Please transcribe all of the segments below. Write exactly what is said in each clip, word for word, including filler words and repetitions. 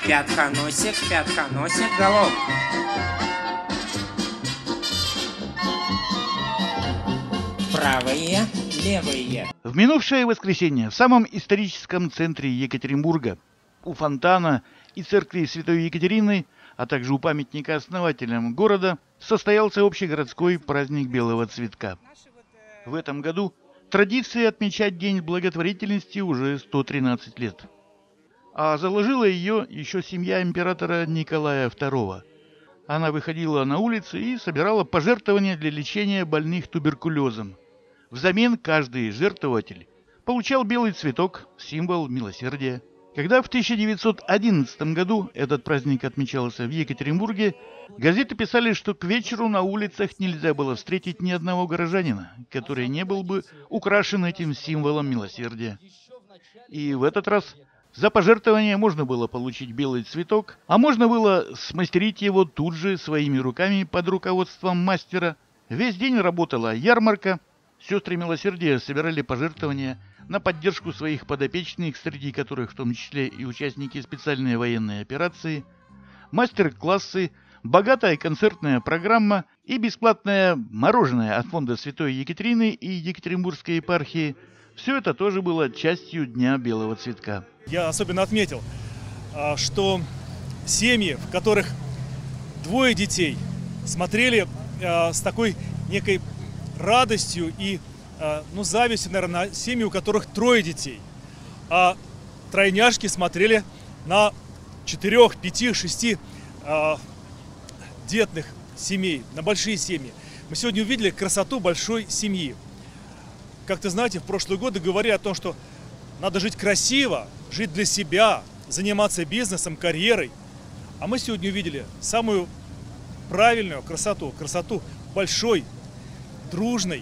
Пятконосик, пятконосик, голов. Правые, левые. В минувшее воскресенье в самом историческом центре Екатеринбурга, у фонтана и церкви Святой Екатерины, а также у памятника основателям города, состоялся общегородской праздник Белого цветка. В этом году традиция отмечать День благотворительности уже сто тринадцать лет. А заложила ее еще семья императора Николая второго. Она выходила на улицы и собирала пожертвования для лечения больных туберкулезом. Взамен каждый жертвователь получал белый цветок, символ милосердия. Когда в тысяча девятьсот одиннадцатом году этот праздник отмечался в Екатеринбурге, газеты писали, что к вечеру на улицах нельзя было встретить ни одного горожанина, который не был бы украшен этим символом милосердия. И в этот раз за пожертвование можно было получить белый цветок, а можно было смастерить его тут же своими руками под руководством мастера. Весь день работала ярмарка. Сестры милосердия собирали пожертвования на поддержку своих подопечных, среди которых в том числе и участники специальной военной операции, мастер-классы, богатая концертная программа и бесплатное мороженое от фонда Святой Екатерины и Екатеринбургской епархии. Все это тоже было частью Дня Белого цветка. Я особенно отметил, что семьи, в которых двое детей, смотрели с такой некой радостью и ну, завистью, наверное, на семьи, у которых трое детей. А тройняшки смотрели на четырех, пяти, шести э, детных семей, на большие семьи. Мы сегодня увидели красоту большой семьи. Как-то, знаете, в прошлые годы говорили о том, что надо жить красиво, жить для себя, заниматься бизнесом, карьерой. А мы сегодня увидели самую правильную красоту, красоту большой, дружной,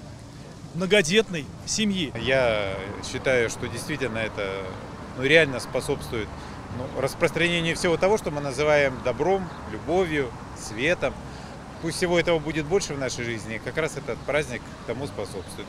многодетной семьи. Я считаю, что действительно это ну, реально способствует ну, распространению всего того, что мы называем добром, любовью, светом. Пусть всего этого будет больше в нашей жизни, и как раз этот праздник тому способствует.